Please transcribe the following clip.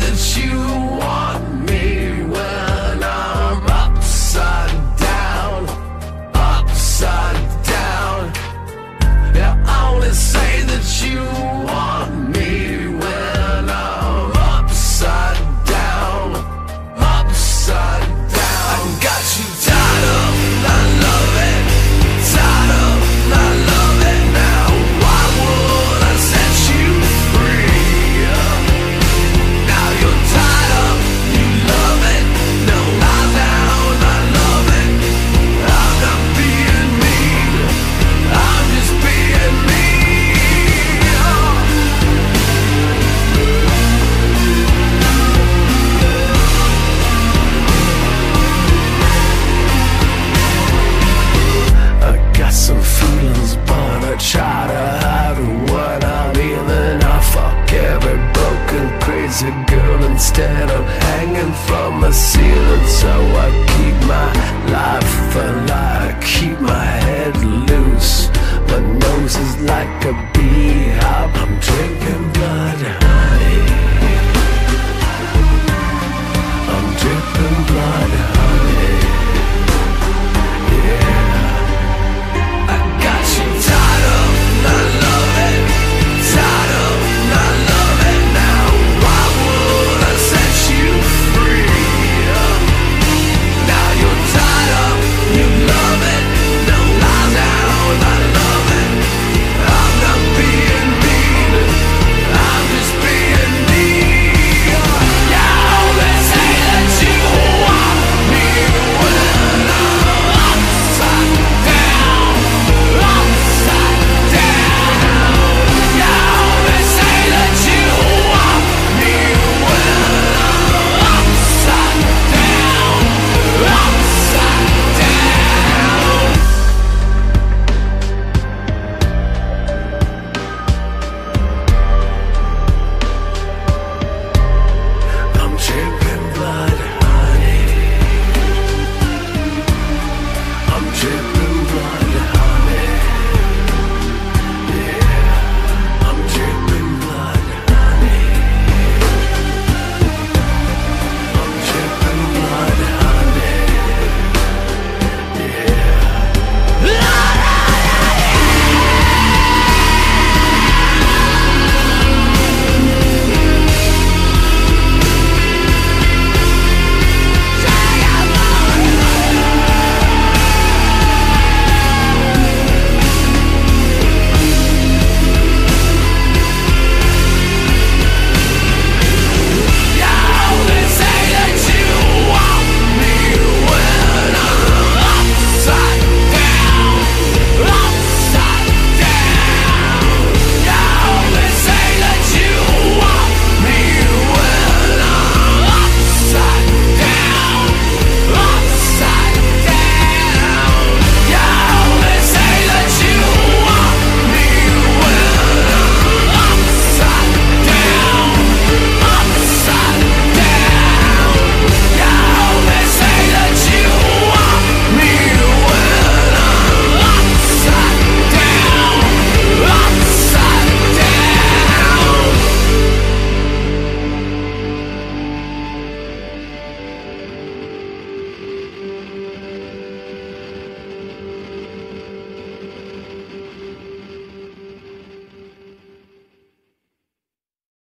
that you want me when I'm upside down, upside down. Yeah, I only say that you want me when I'm upside down, upside down. I got you tied up, I love it, tied up, I love it now. Why would I set you free? Now you're tied up, you love it, no, lie down, I love it. I'm not being mean, I'm just being me. I got some feelings, but I try to hide what I'm feeling. I fuck every broken, crazy girl instead of hanging from a ceiling. So I keep my life alive, keep my head loose. My nose is like a beehive. I'm drinking blood, honey. I'm dripping blood,